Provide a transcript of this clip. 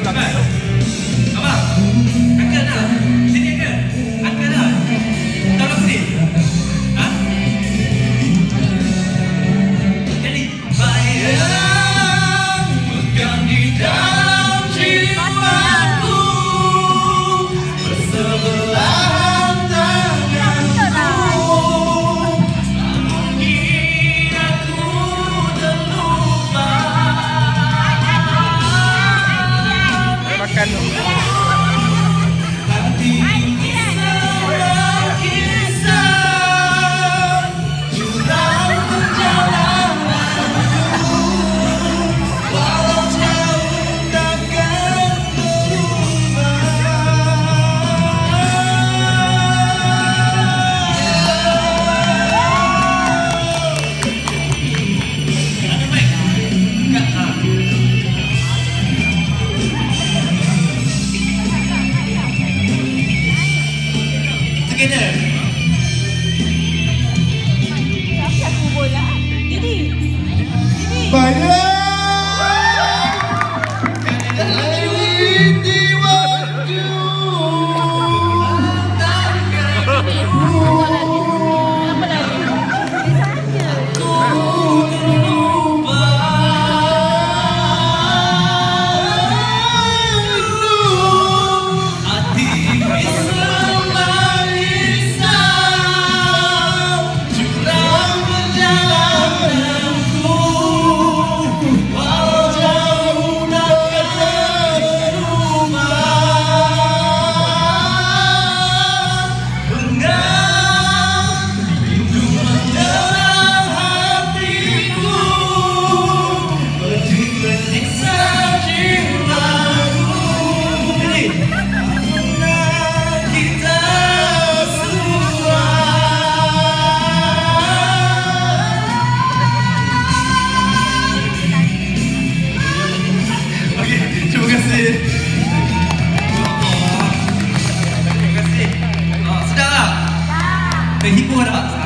Abang, angkat dah. Sini angkat. Angkat dah. Tolong sini. Ha? Jadi, bayang pegang di dalam jiwaku, bersebelahan tanganku. Tak mungkin aku terlupa. Makan tu. Together. Aku bola. Jadi. Terima kasih. Terima kasih. Sedap tak? Terhibur tak?